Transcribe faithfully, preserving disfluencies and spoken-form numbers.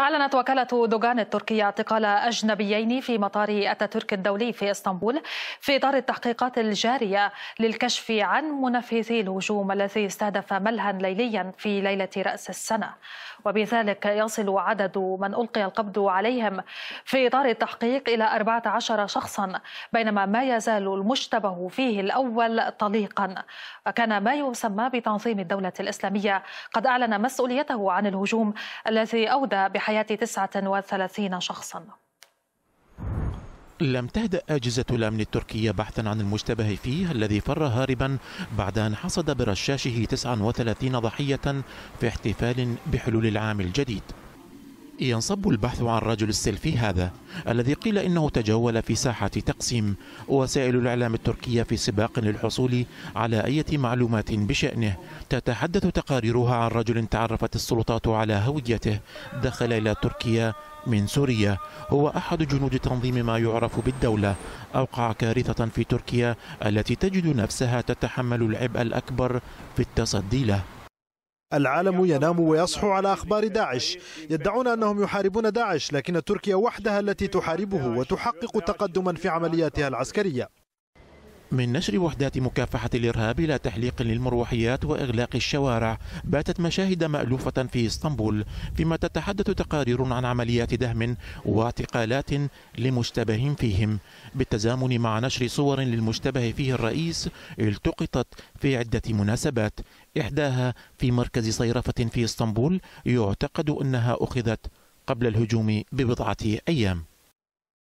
أعلنت وكالة دوغان التركية اعتقال أجنبيين في مطار أتاتورك الدولي في إسطنبول في إطار التحقيقات الجارية للكشف عن منفذي الهجوم الذي استهدف ملهى ليليا في ليلة رأس السنة، وبذلك يصل عدد من ألقي القبض عليهم في إطار التحقيق إلى أربعة عشر شخصا، بينما ما يزال المشتبه فيه الأول طليقا. وكان ما يسمى بتنظيم الدولة الإسلامية قد أعلن مسؤوليته عن الهجوم الذي أودى بحياة تسعة وثلاثين شخصا. لم تهدأ أجهزة الأمن التركية بحثا عن المشتبه فيه الذي فر هاربا بعد أن حصد برشاشه تسعة وثلاثين ضحية في احتفال بحلول العام الجديد. ينصب البحث عن رجل السيلفي هذا الذي قيل إنه تجول في ساحة تقسيم. وسائل الإعلام التركية في سباق للحصول على أي معلومات بشأنه. تتحدث تقاريرها عن رجل تعرفت السلطات على هويته دخل إلى تركيا من سوريا، هو أحد جنود تنظيم ما يعرف بالدولة، أوقع كارثة في تركيا التي تجد نفسها تتحمل العبء الأكبر في التصدي له. العالم ينام ويصحو على أخبار داعش، يدعون أنهم يحاربون داعش، لكن تركيا وحدها التي تحاربه وتحقق تقدما في عملياتها العسكرية. من نشر وحدات مكافحة الإرهاب إلى تحليق للمروحيات وإغلاق الشوارع، باتت مشاهد مألوفة في اسطنبول، فيما تتحدث تقارير عن عمليات دهم واعتقالات لمشتبه فيهم، بالتزامن مع نشر صور للمشتبه فيه الرئيس التقطت في عدة مناسبات، إحداها في مركز صيرفة في اسطنبول يعتقد أنها أخذت قبل الهجوم ببضعة أيام.